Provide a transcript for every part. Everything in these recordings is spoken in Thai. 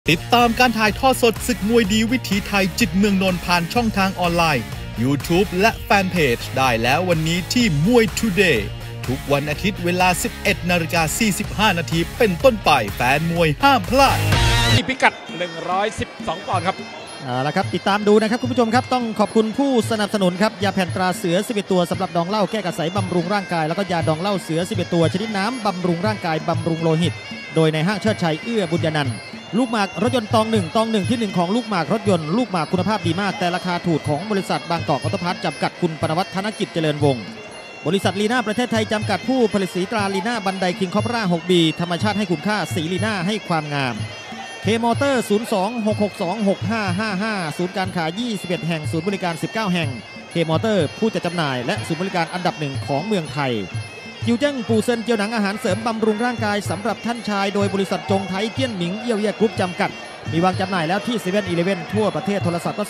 ติดตามการถ่ายทอดสดศึกมวยดีวิถีไทยจิตเมืองนนท์ผ่านช่องทางออนไลน์ YouTube และแฟนเพจได้แล้ววันนี้ที่มวย Today ทุกวันอาทิตย์เวลา 11:45 นาทีเป็นต้นไปแฟนมวยห้ามพลาดที่พิกัด112ปอนด์ครับแล้วครับติดตามดูนะครับคุณผู้ชมครับต้องขอบคุณผู้สนับสนุนครับยาแผ่นตราเสือ11ตัวสำหรับดองเหล้าแก้กระสายบำรุงร่างกายแล้วก็ยาดองเหล้าเสือ11ตัวชนิดน้ำบำรุงร่างกายบำรุงโลหิตโดยในห้างเชิดชัยเอื้อบุญญานันท์ลูกหมากรถยนต์ตองหนึ่งที่1ของลูกหมากรถยนต์ลูกหมากคุณภาพดีมากแต่ราคาถูกของบริษัทบางกอกออโต้พาร์ทจำกัดคุณปนวัฒน์ธนกิจเจริญวงศ์บริษัทลีน่าประเทศไทยจำกัดผู้ผลิตสีตราลีน่าบันไดคิงคอปรา 6B ธรรมชาติให้คุณค่าสีลีน่าให้ความงามเคมอเตอร์ 02-662-6555 ศูนย์การขาย21 แห่งศูนย์บริการ19 แห่งเคมอเตอร์ผู้จัดจำหน่ายและศูนย์บริการอันดับหนึ่งของเมืองไทยจิวเจิ้งปูเซินเจียวหนังอาหารเสริมบำรุงร่างกายสำหรับท่านชายโดยบริษัทจงไทยเกี้ยนหมิงเอี้ยวเย่กรุ๊ปจำกัดมีวางจำหน่ายแล้วที่7-Eleven ทั่วประเทศโทรศัพท์ก็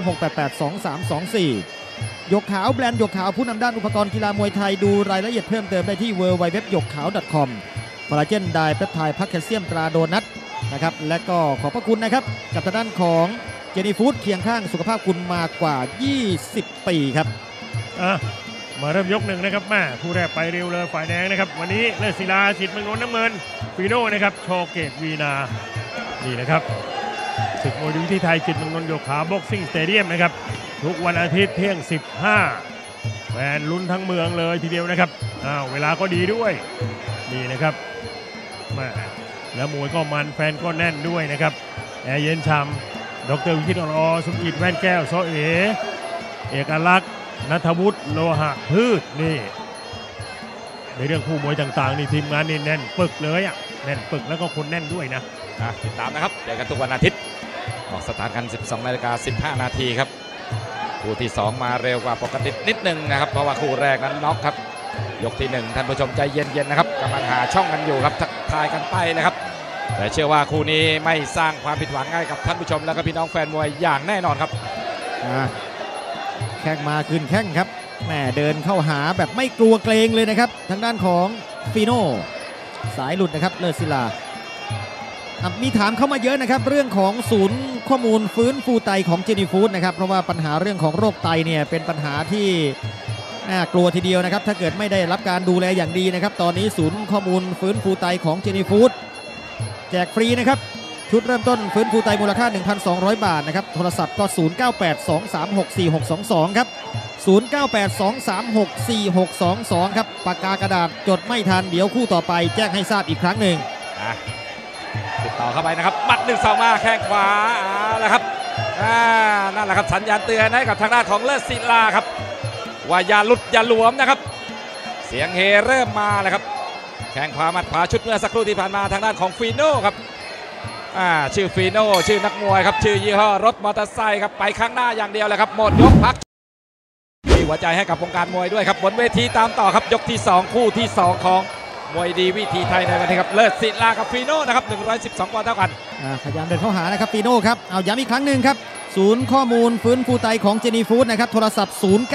02-688-2324 หยกขาวแบรนด์หยกขาวผู้นำด้านอุปกรณ์กีฬามวยไทยดูรายละเอียดเพิ่มเติมได้ที่ www.yokkhao.com คอลลาเจนไดเปปไทด์พักแคลเซียมตราโดนัทนะครับและก็ขอบพระคุณนะครับกับทางด้านของเจนี่ฟู้ดเคียงข้างสุขภาพคุณมากว่า20 ปีครับมาเริ่มยกหนึ่งนะครับแม่ผู้แรกไปเร็วเลยฝ่ายแดงนะครับวันนี้เลิศศิลาสิทธิ์เมืองนนท์น้ำเงินฟีโน่นะครับโชเกตวีนานี่นะครับศึกมวยดีวิถีไทยจิตเมืองนนท์โยขาบ็อกซิ่งสเตเดียมนะครับทุกวันอาทิตย์เที่ยง15แฟนลุ้นทั้งเมืองเลยทีเดียวนะครับเวลาก็ดีด้วยนี่นะครับแม่แล้วมวยก็มันแฟนก็แน่นด้วยนะครับแอร์เย็นช่ำดร.วิชิตรสมจิตแว่นแก้วโซเเอกลักษณ์ณัฐวุฒิโลหะพืชนี่ในเรื่องคู่มวยต่างๆนี่ทีมงานนี่แน่นปึกเลยแน่นปึกแล้วก็คนแน่นด้วยนะติดตามนะครับเจอกันทุกวันอาทิตย์ออกสตาร์ทกัน 12:15 นาทีครับคู่ที่2มาเร็วกว่าปกตินิดนึงนะครับเพราะว่าคู่แรกนั้นน็อกครับยกที่1ท่านผู้ชมใจเย็นๆนะครับกำลังหาช่องกันอยู่ครับทักทายกันไปนะครับแต่เชื่อว่าคู่นี้ไม่สร้างความผิดหวังให้กับท่านผู้ชมและก็พี่น้องแฟนมวยอย่างแน่นอนครับแข้งมาคืนแข้งครับแม่เดินเข้าหาแบบไม่กลัวเกรงเลยนะครับทางด้านของฟีโน่สายหลุดนะครับเลิศศิลามีถามเข้ามาเยอะนะครับเรื่องของศูนย์ข้อมูลฟื้นฟูไตของเจนี่ฟู้ดนะครับเพราะว่าปัญหาเรื่องของโรคไตเนี่ยเป็นปัญหาที่น่ากลัวทีเดียวนะครับถ้าเกิดไม่ได้รับการดูแลอย่างดีนะครับตอนนี้ศูนย์ข้อมูลฟื้นฟูไตของเจนี่ฟู้ดแจกฟรีนะครับชุดเริ่มต้นฟื้นฟูไตมูลค่า 1,200 บาทนะครับโทรศัพท์ก็0982364622ครับ0982364622ครับปากกากระดาษจดไม่ทันเดี๋ยวคู่ต่อไปแจ้งให้ทราบอีกครั้งหนึ่งติดต่อเข้าไปนะครับมัด1-2มาแข้งขวาแล้วครับนั่นแหละครับสัญญาณเตือนให้กับทางด้านของเลิศศิลาครับว่าอย่าหลุดอย่าหลวมนะครับเสียงเฮเริ่มมาแล้วครับแข้งขวามัดขวาชุดเมื่อสักครู่ที่ผ่านมาทางด้านของฟีโน่ครับชื่อฟีโน่ชื่อนักมวยครับชื่อยี่ห้อรถมอเตอร์ไซค์ครับไปข้างหน้าอย่างเดียวเลยครับหมดยกพักมีหัวใจให้กับวงการมวยด้วยครับบนเวทีตามต่อครับยกที่2คู่ที่2ของมวยดีวิถีไทยในวันนี้ครับเลิศศิลากับฟีโน่นะครับ112ปอนด์เท่ากันพยายามเดินเข้าหานะครับฟีโน่ครับเอาย้ำอีกครั้งหนึ่งครับศูนย์ข้อมูลฟื้นฟูไตของเจนี่ฟู้ดนะครับโทรศัพท์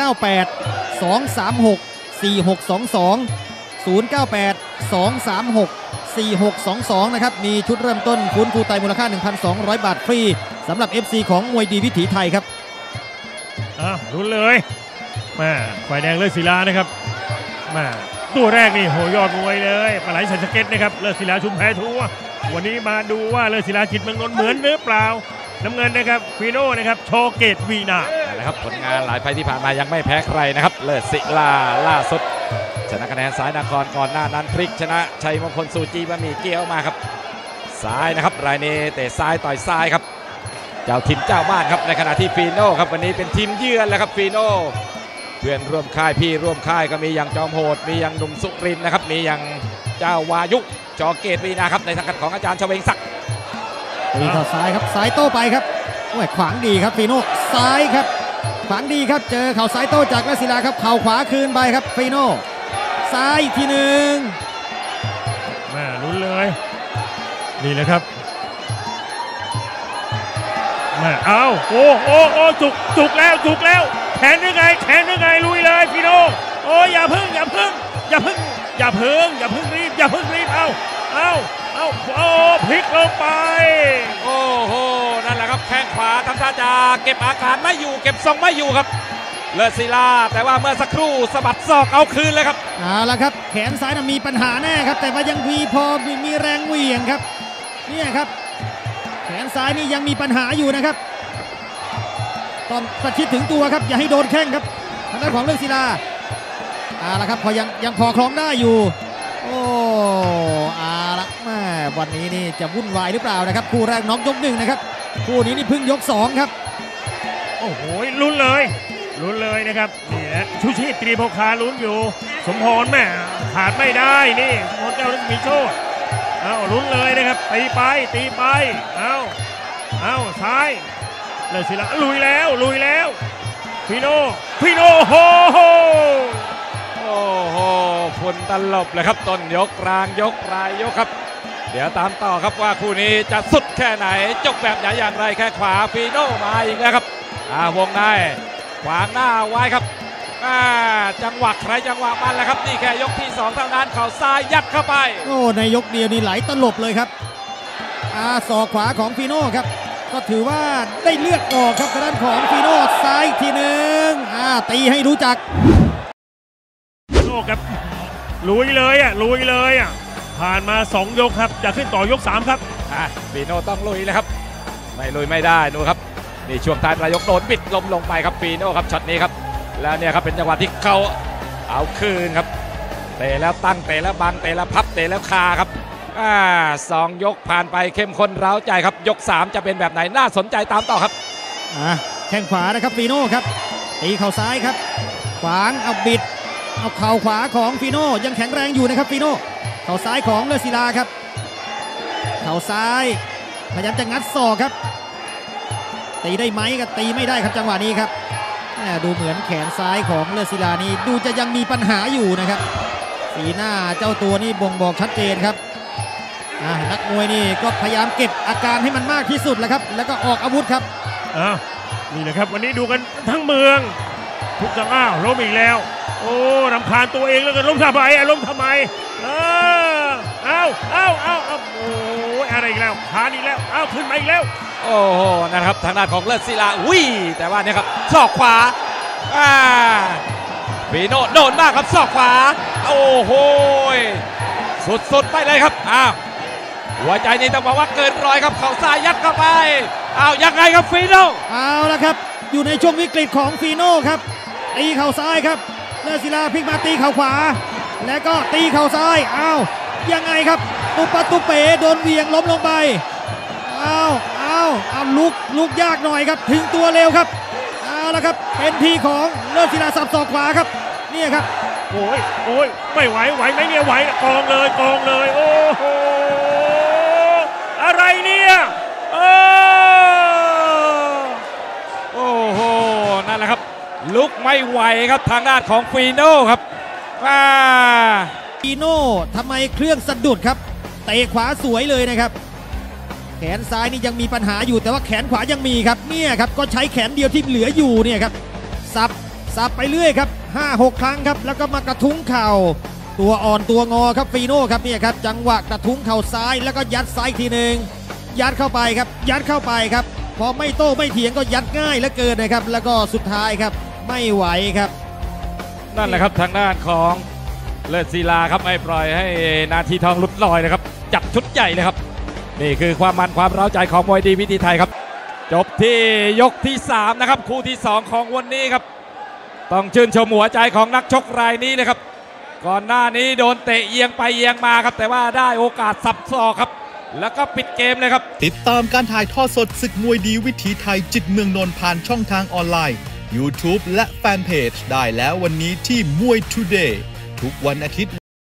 0982364622นะครับมีชุดเริ่มต้นฟื้นฟูไตมูลค่า 1,200 บาทฟรีสำหรับ FC ของมวยดีวิถีไทยครับลุ้นเลยมาฝ่ายแดงเลิศศิลานะครับมาตัวแรกนี่โหยอดมวยเลยปลาไหลใส่สเก็ตนะครับเลิศศิลาชุมแพทัววันนี้มาดูว่าเลิศศิลาจิตเมืองนนท์เหมือนหรือเปล่าน้ำเงินนะครับฟีโน่นะครับโชเกตวีนานะครับผลงานหลายไฟที่ผ่านมายังไม่แพ้ใครนะครับเลิศศิลาล่าสุดชนะคะแนนสายนครก่อนหน้านั้นพลิกชนะชัยมงคลซูจีบะหมี่เกี๊ยวมาครับซ้ายนะครับรายนี้เตะซ้ายต่อยซ้ายครับเจ้าถิ่นเจ้าบ้านครับในขณะที่ฟีโน่ครับวันนี้เป็นทีมเยือนแล้วครับฟีโน่เพื่อนร่วมค่ายพี่ร่วมค่ายก็มีอย่างจอมโหดมีอย่างหนุ่มสุรินทร์นะครับมีอย่างเจ้าวายุจอเกตวีนาครับในสังกัดของอาจารย์เฉวงศักดิ์ตีเข้าซ้ายครับซ้ายโต้ไปครับโอ้ยขวางดีครับฟีโน่ซ้ายครับขวางดีครับเจอเข่าซ้ายโต้จากเลิศศิลาครับเข่าขวาคืนไปครับฟีโน่ซ้ายอีกทีหนึ่งแม่ลุ้นเลยนี่แหละครับแม่เอาโอ้จุกแล้วแขนยังไงลุยเลยฟีโน่โอ้อย่าพึ่งรีบเอาเอาโอ้พลิกลงไปโอ้โหนั่นแหละครับแข้งขวาทำท่าจะเก็บอาการไม่อยู่เก็บทรงไม่อยู่ครับเลิศศิลาแต่ว่าเมื่อสักครู่สะบัดศอกเอาคืนเลยครับเอาละครับแขนซ้ายมีปัญหาแน่ครับแต่ว่ายังพอมีแรงเหวี่ยงครับเนี่ยครับแขนซ้ายนี่ยังมีปัญหาอยู่นะครับต้องประชิดถึงตัวครับอย่าให้โดนแข้งครับทางด้านของเลิศศิลาเอาละครับพอยังพอคล้องได้อยู่โอ้เอาละแม่วันนี้นี่จะวุ่นวายหรือเปล่านะครับคู่แรกน็อกยก 1นะครับคู่นี้นี่เพิ่งยก 2ครับโอ้โหลุ้นเลยนะครับนี่แหละชูชีพตรีโภคาลุ้นอยู่สมพรแม่ขาดไม่ได้นี่สมพรเจ้ารัศมีโชติเอาลุ้นเลยนะครับตีไปเอาซ้ายเลยศิลาลุยแล้วฟีโน่โอ้โหฝุ่นตลบเลยครับต้นยกกลางยกปลายยกครับเดี๋ยวตามต่อครับว่าคู่นี้จะสุดแค่ไหนจบแบบไหนอย่างไรแค่ขวาฟีโน่มาอีกแล้วครับวงในขวางหน้าไว้ครับจังหวะใครจังหวะมันแหละครับนี่แค่ยกที่2เท่านั้นเข่าซ้ายยัดเข้าไปโอ้ในยกเดียวนี่ไหลตลบเลยครับศอกขวาของฟีโน่ครับก็ถือว่าได้เลือดออกครับทางด้านของฟีโน่ซ้ายทีหนึ่งตีให้รู้จักโน่ครับลุยเลยผ่านมา2ยกครับจะขึ้นต่อยก3ครับฟีโน่ต้องลุยเลยครับไม่ลุยไม่ได้ดูครับนี่ช่วงท้ายปลายยกโดนบิดล้มลงไปครับฟีโน่ครับช็อตนี้ครับแล้วเนี่ยครับเป็นจังหวะที่เขาเอาคืนครับเตะแล้วตั้งเตะแล้วบังเตะแล้วพับเตะแล้วคาครับ2ยกผ่านไปเข้มข้นเร้าใจครับยก3จะเป็นแบบไหนน่าสนใจตามต่อครับแข้งขวานะครับฟีโน่ครับตีเข่าซ้ายครับขวางเอาบิดเอาเข่าขวาของฟีโน่ยังแข็งแรงอยู่นะครับฟีโน่เข่าซ้ายของเลิศศิลาครับเข่าซ้ายพยายามจะงัดศอกครับตีได้ไหมก็ตีไม่ได้ครับจังหวะนี้ครับดูเหมือนแขนซ้ายของเลิศศิลานี่ดูจะยังมีปัญหาอยู่นะครับสีหน้าเจ้าตัวนี่บ่งบอกชัดเจนครับนักมวยนี่ก็พยายามเก็บอาการให้มันมากที่สุดแหละครับแล้วก็ออกอาวุธครับนี่แหละครับวันนี้ดูกันทั้งเมืองทุกจังล้มอีกแล้วโอ้รำคาญตัวเองแล้วก็ล้มทำไมโอ้อะไรอีกแล้วขาอีกแล้วขึ้นมาอีกแล้วโอ้โหนะครับทางด้านของเลิศศิลาแต่ว่าเนี่ยครับศอกขวาฟีโน่โดนมากครับศอกขวาโอ้โหสุดไปเลยครับหัวใจนี่ต้องบอกว่าเกินร้อยครับเข่าซ้ายยัดเข้าไปยังไงครับฟีโน่เอาละครับอยู่ในช่วงวิกฤตของฟีโน่ครับตีเข่าซ้ายครับเลิศศิลาพลิกมาตีเข่าขวาแล้วก็ตีเข่าซ้ายยังไงครับตุปะตุเป๋โดนเวียงล้มลงไปลุกยากหน่อยครับถึงตัวเร็วครับแล้วครับเป็นทีของเลิศศิลาสับศอกขวาครับเนี่ยครับโอ้ยไม่ไหวไหมเนี่ยไหวกองเลยโอ้โหอะไรเนี่ยโอ้โหนั่นแหละครับลุกไม่ไหวครับทางด้านของฟีโน่ครับฟีโน่ทำไมเครื่องสะดุดครับเตะขวาสวยเลยนะครับแขนซ้ายนี่ยังมีปัญหาอยู่แต่ว่าแขนขวายังมีครับเนี่ยครับก็ใช้แขนเดียวที่เหลืออยู่เนี่ยครับสับไปเรื่อยครับ 5-6 ครั้งครับแล้วก็มากระทุ้งเข่าตัวอ่อนตัวงอครับฟีโน่ครับเนี่ยครับจังหวะกระทุ้งเข่าซ้ายแล้วก็ยัดซ้ายทีหนึ่งยัดเข้าไปครับพอไม่โต้ไม่เถียงก็ยัดง่ายเหลือเกินนะครับแล้วก็สุดท้ายครับไม่ไหวครับนั่นแหละครับทางด้านของเลิศศิลาครับไม่ปล่อยให้นาทีทองหลุดลอยนะครับจับชุดใหญ่เลยครับนี่คือความมันความเร้าใจของมวยดีวิถีไทยครับจบที่ยกที่3นะครับคู่ที่2ของวันนี้ครับต้องชื่นชมหัวใจของนักชกรายนี้นะครับก่อนหน้านี้โดนเตะเอียงไปเอียงมาครับแต่ว่าได้โอกาสสับศอกครับแล้วก็ปิดเกมเลยครับติดตามการถ่ายทอดสดศึกมวยดีวิถีไทยจิตเมืองนนท์ผ่านช่องทางออนไลน์ YouTube และแฟนเพจได้แล้ววันนี้ที่มวย Today ทุกวันอาทิตย์